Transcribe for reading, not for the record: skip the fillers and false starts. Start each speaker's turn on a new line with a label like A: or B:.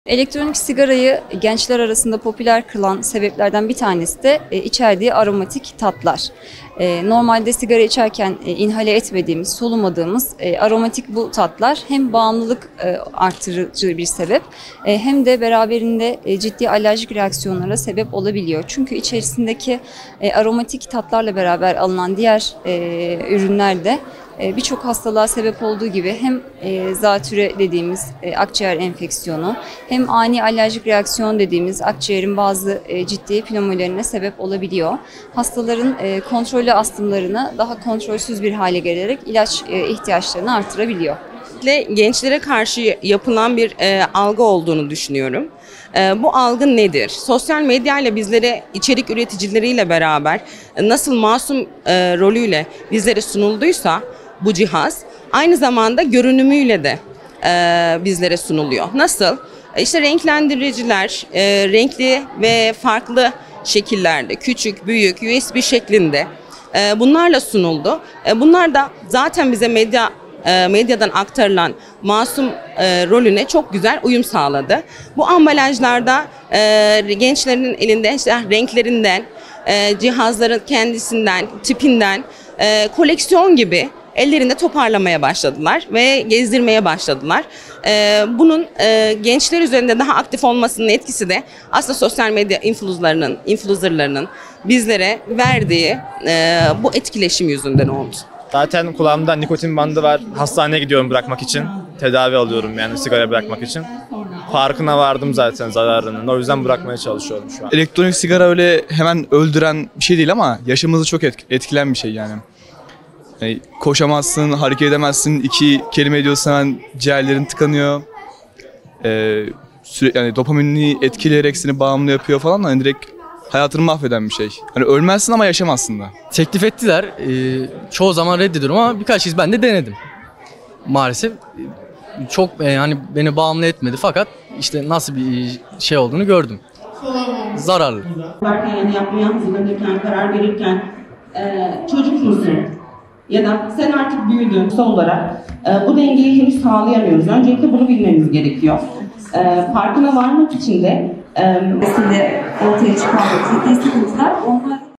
A: Elektronik sigarayı gençler arasında popüler kılan sebeplerden bir tanesi de içerdiği aromatik tatlar. Normalde sigara içerken inhale etmediğimiz, solumadığımız aromatik bu tatlar hem bağımlılık artırıcı bir sebep hem de beraberinde ciddi alerjik reaksiyonlara sebep olabiliyor. Çünkü içerisindeki aromatik tatlarla beraber alınan diğer ürünler de birçok hastalığa sebep olduğu gibi hem zatüre dediğimiz akciğer enfeksiyonu hem ani alerjik reaksiyon dediğimiz akciğerin bazı ciddi pnömonilerine sebep olabiliyor. Hastaların kontrollü astımlarını daha kontrolsüz bir hale gelerek ilaç ihtiyaçlarını artırabiliyor.
B: Gençlere karşı yapılan bir algı olduğunu düşünüyorum. Bu algı nedir? Sosyal medyayla bizlere içerik üreticileriyle beraber nasıl masum rolüyle bizlere sunulduysa bu cihaz aynı zamanda görünümüyle de bizlere sunuluyor. Nasıl? İşte renklendiriciler, renkli ve farklı şekillerde, küçük, büyük, USB şeklinde bunlarla sunuldu. Bunlar da zaten bize medyadan aktarılan masum rolüne çok güzel uyum sağladı. Bu ambalajlarda gençlerin elinde işte renklerinden, cihazların kendisinden, tipinden koleksiyon gibi ellerinde toparlamaya başladılar ve gezdirmeye başladılar. Bunun gençler üzerinde daha aktif olmasının etkisi de aslında sosyal medya influencerlarının bizlere verdiği bu etkileşim yüzünden oldu.
C: Zaten kulağımda nikotin bandı var. Hastaneye gidiyorum bırakmak için. Tedavi alıyorum yani sigara bırakmak için. Farkına vardım zaten zararının. O yüzden bırakmaya çalışıyorum şu an.
D: Elektronik sigara öyle hemen öldüren bir şey değil ama yaşamımızı çok etkilen bir şey yani. Yani koşamazsın, hareket edemezsin. 2 kelime ediyorsan hemen ciğerlerin tıkanıyor. Yani dopaminini etkileyerek seni bağımlı yapıyor falan. Hani direkt hayatını mahveden bir şey. Hani ölmezsin ama yaşamazsın da.
E: Teklif ettiler. Çoğu zaman reddediyorum ama birkaç kez ben de denedim. Maalesef çok hani beni bağımlı etmedi fakat işte nasıl bir şey olduğunu gördüm. Zararlı.
F: Yani yapmaya hazırlanırken, karar verirken çocuk musun? Ya da sen artık büyüdün olarak bu dengeyi henüz sağlayamıyoruz. Öncelikle bunu bilmemiz gerekiyor. Farkına varmak için de
A: ortaya çıkan ciddi sıkıntılar onlar